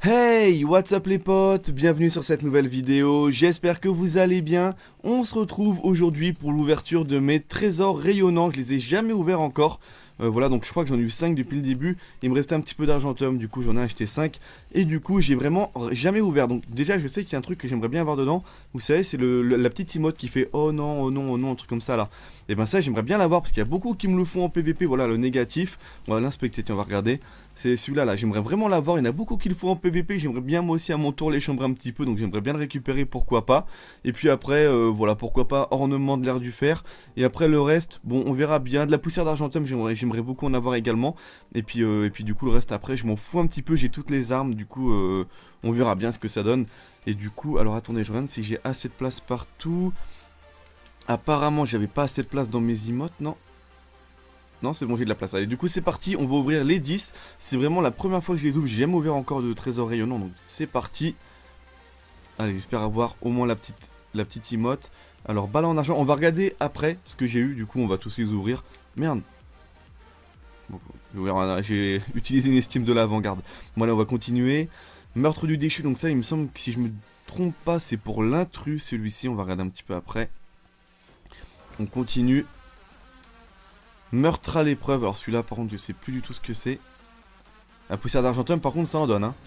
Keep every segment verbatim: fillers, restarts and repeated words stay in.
Hey, what's up les potes, bienvenue sur cette nouvelle vidéo, j'espère que vous allez bien. On se retrouve aujourd'hui pour l'ouverture de mes trésors rayonnants, je les ai jamais ouverts encore. Euh, voilà, donc je crois que j'en ai eu cinq depuis le début, il me restait un petit peu d'argentum, du coup j'en ai acheté cinq. Et du coup j'ai vraiment jamais ouvert, donc déjà je sais qu'il y a un truc que j'aimerais bien avoir dedans. Vous savez, c'est le, le- la petite emote qui fait oh non, oh non, oh non, un truc comme ça là. Et ben ça j'aimerais bien l'avoir parce qu'il y a beaucoup qui me le font en P V P, voilà le négatif. On va l'inspecter, tiens on va regarder. C'est celui-là là, j'aimerais vraiment l'avoir, il y en a beaucoup qui le font en P V P, j'aimerais bien moi aussi à mon tour les chambrer un petit peu, donc j'aimerais bien le récupérer, pourquoi pas. Et puis après, euh, voilà, pourquoi pas, ornement de l'air du fer. Et après le reste, bon on verra bien, de la poussière d'argentum j'aimerais j'aimerais beaucoup en avoir également. Et puis, euh, et puis du coup le reste après, je m'en fous un petit peu, j'ai toutes les armes, du coup euh, on verra bien ce que ça donne. Et du coup, alors attendez, je regarde si j'ai assez de place partout. Apparemment j'avais pas assez de place dans mes emotes, non? Non, c'est bon, j'ai de la place. Allez, du coup, c'est parti. On va ouvrir les dix. C'est vraiment la première fois que je les ouvre. J'ai jamais ouvert encore de trésors rayonnants. Donc, c'est parti. Allez, j'espère avoir au moins la petite, la petite emote. Alors, balle en argent. On va regarder après ce que j'ai eu. Du coup, on va tous les ouvrir. Merde. Bon, j'ai utilisé une estime de l'avant-garde. Bon, allez, on va continuer. Meurtre du déchu. Donc, ça, il me semble que si je me trompe pas, c'est pour l'intrus, celui-ci. On va regarder un petit peu après. On continue. Meurtre à l'épreuve, alors celui-là par contre je sais plus du tout ce que c'est. La poussière d'argentum par contre ça en donne hein.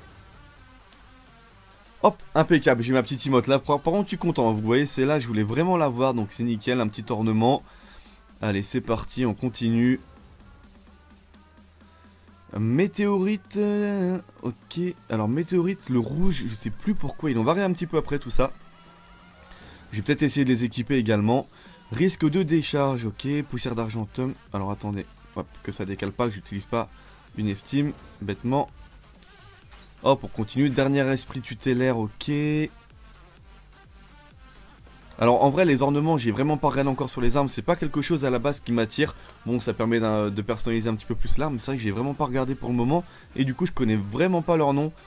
Hop, impeccable, j'ai ma petite emote là, par contre je suis content, vous voyez c'est là, je voulais vraiment l'avoir donc c'est nickel, un petit ornement. Allez c'est parti, on continue. Météorite, euh, ok, alors météorite, le rouge, je sais plus pourquoi, il en varie un petit peu après tout ça. J'ai peut-être essayé de les équiper également. Risque de décharge, ok. Poussière d'argentum. Alors attendez, hop, que ça décale pas, que j'utilise pas une estime, bêtement. Hop, on continue. Dernier esprit tutélaire, ok. Alors en vrai, les ornements, j'ai vraiment pas rien encore sur les armes. C'est pas quelque chose à la base qui m'attire. Bon, ça permet de personnaliser un petit peu plus l'arme. C'est vrai que j'ai vraiment pas regardé pour le moment. Et du coup, je connais vraiment pas leur nom.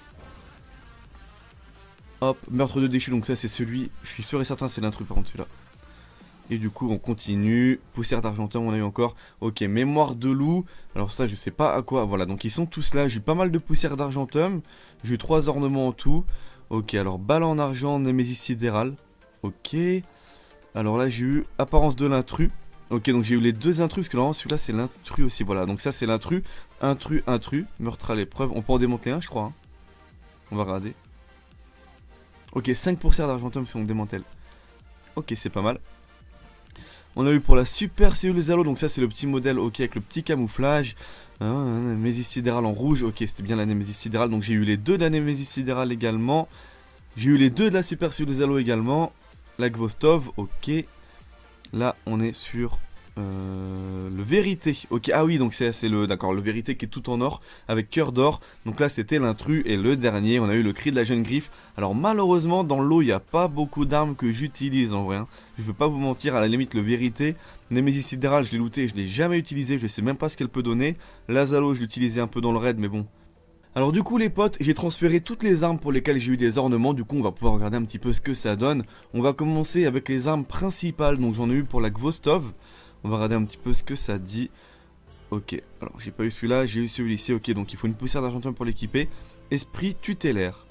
Hop, meurtre de déchu, donc ça c'est celui, je suis sûr et certain c'est l'intrus par contre celui-là. Et du coup on continue, poussière d'argentum on a eu encore, ok, mémoire de loup, alors ça je sais pas à quoi, voilà donc ils sont tous là, j'ai eu pas mal de poussière d'argentum, j'ai eu trois ornements en tout, ok alors balle en argent, némésis sidéral, ok, alors là j'ai eu apparence de l'intrus, ok donc j'ai eu les deux intrus parce que normalement celui-là c'est l'intrus aussi, voilà donc ça c'est l'intrus, intrus, intrus, meurtre à l'épreuve, on peut en démonter un je crois, hein. On va regarder. Ok, cinq poussières d'argentum si on démantèle. Ok, c'est pas mal. On a eu pour la super cellule Zalo, donc ça c'est le petit modèle, ok, avec le petit camouflage. Hein, Némésis sidérale en rouge, ok, c'était bien la Némésis sidérale, donc j'ai eu les deux de la Némésis sidérale également. J'ai eu les deux de la super cellule Zalo également. La Gvostov, ok. Là, on est sur... Euh, le vérité, ok, ah oui donc c'est le, d'accord, le vérité qui est tout en or avec cœur d'or, donc là c'était l'intrus et le dernier on a eu le cri de la jeune griffe. Alors malheureusement dans l'eau il n'y a pas beaucoup d'armes que j'utilise en vrai, hein. Je veux pas vous mentir, à la limite le vérité, Némésis sidérale je l'ai looté, je l'ai jamais utilisé, je sais même pas ce qu'elle peut donner, la Zalo je l'utilisais un peu dans le raid mais bon. Alors du coup les potes, j'ai transféré toutes les armes pour lesquelles j'ai eu des ornements, du coup on va pouvoir regarder un petit peu ce que ça donne. On va commencer avec les armes principales, donc j'en ai eu pour la Gvostov. On va regarder un petit peu ce que ça dit. Ok, alors j'ai pas eu celui-là, j'ai eu celui-ci. Ok, donc il faut une poussière d'argentum pour l'équiper. Esprit tutélaire.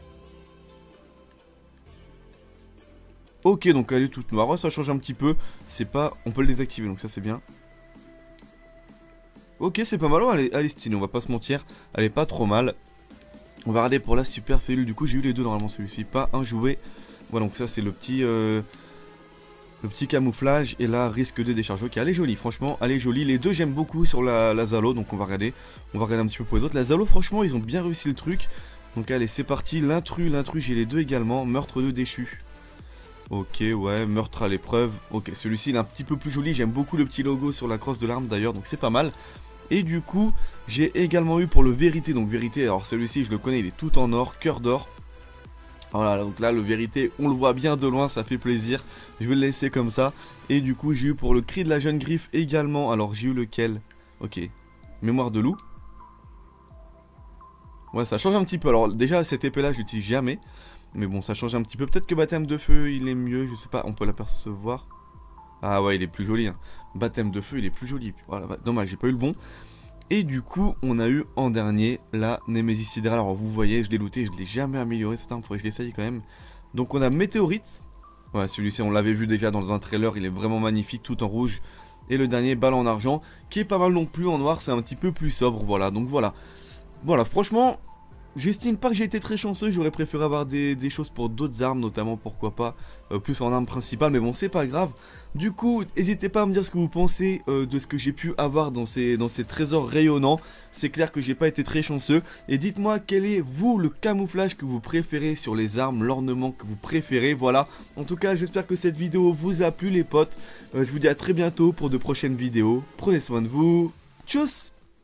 Ok, donc elle est toute noire. Oh, ça change un petit peu. C'est pas... On peut le désactiver, donc ça c'est bien. Ok, c'est pas mal. Oh, elle est, elle est stylée, on va pas se mentir. Elle est pas trop mal. On va regarder pour la super cellule. Du coup, j'ai eu les deux normalement, celui-ci. Pas un jouet. Voilà, donc ça c'est le petit... Euh... Le petit camouflage et là risque de décharge. Ok, elle est jolie, franchement, elle est jolie. Les deux j'aime beaucoup sur la, la Zalo, donc on va regarder. On va regarder un petit peu pour les autres. La Zalo, franchement, ils ont bien réussi le truc. Donc allez, c'est parti. L'intrus, l'intrus, j'ai les deux également. Meurtre de déchu. Ok, ouais, meurtre à l'épreuve. Ok, celui-ci il est un petit peu plus joli. J'aime beaucoup le petit logo sur la crosse de l'arme d'ailleurs, donc c'est pas mal. Et du coup, j'ai également eu pour le vérité. Donc vérité, alors celui-ci je le connais, il est tout en or, cœur d'or. Voilà, donc là le vérité on le voit bien de loin, ça fait plaisir. Je vais le laisser comme ça. Et du coup j'ai eu pour le cri de la jeune griffe également. Alors j'ai eu lequel? Ok, mémoire de loup. Ouais, ça change un petit peu. Alors déjà cette épée là je l'utilise jamais, mais bon ça change un petit peu. Peut-être que baptême de feu il est mieux, je sais pas, on peut l'apercevoir. Ah ouais il est plus joli hein. Baptême de feu il est plus joli. Voilà, bah, dommage j'ai pas eu le bon. Et du coup, on a eu en dernier la Nemesis Sidérale. Alors vous voyez, je l'ai looté, je ne l'ai jamais amélioré, c'est un, il faudrait que je l'essaye quand même. Donc on a Météorite. Ouais, celui-ci on l'avait vu déjà dans un trailer, il est vraiment magnifique, tout en rouge. Et le dernier, Balle en argent, qui est pas mal non plus, en noir c'est un petit peu plus sobre, voilà. Donc voilà, voilà, franchement... J'estime pas que j'ai été très chanceux, j'aurais préféré avoir des, des choses pour d'autres armes, notamment pourquoi pas euh, plus en arme principale, mais bon c'est pas grave. Du coup, n'hésitez pas à me dire ce que vous pensez euh, de ce que j'ai pu avoir dans ces, dans ces trésors rayonnants. C'est clair que j'ai pas été très chanceux. Et dites-moi quel est vous le camouflage que vous préférez sur les armes, l'ornement que vous préférez, voilà. En tout cas j'espère que cette vidéo vous a plu les potes. Euh, je vous dis à très bientôt pour de prochaines vidéos. Prenez soin de vous, tchuss.